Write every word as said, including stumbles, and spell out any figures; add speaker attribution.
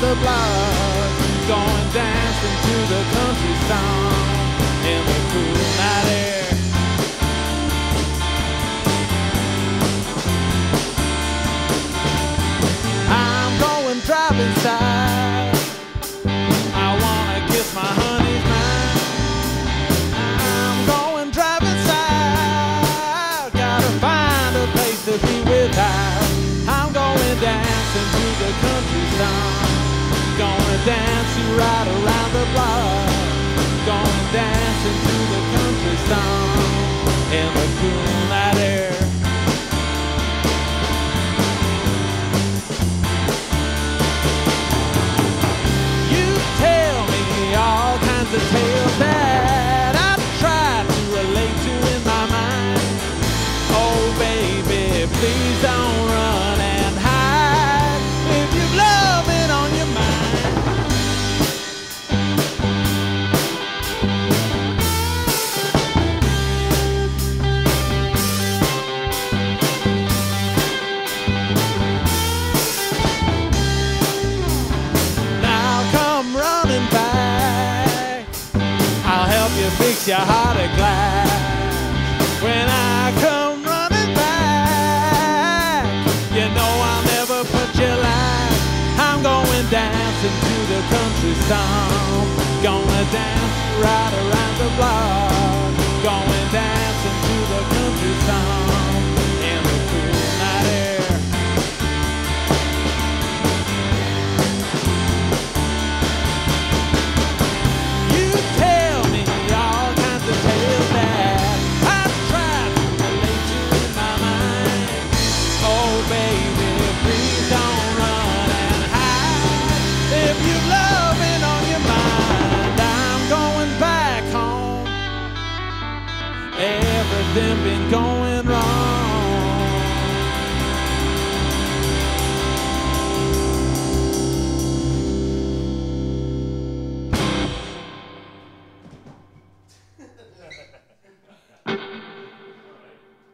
Speaker 1: the block, going dancing to the country song in the cool night air. I'm going driving side, I wanna kiss my honey's mine. I'm going driving side, gotta find a place to be without. I'm going dancing to the country song, gonna dance you right around the block, gonna dancing to the country song in the cool night air. The tales that I try to relate to in my mind. Oh baby, please don't run and hide if you've loving on your mind. Now come running back, I'll help you fix your heart of glass. When I come running back, you know I'll never put you last. I'm going dancing to the country song, gonna dance right around the block, going dancing to the country song in the cool night air. Everything been going wrong.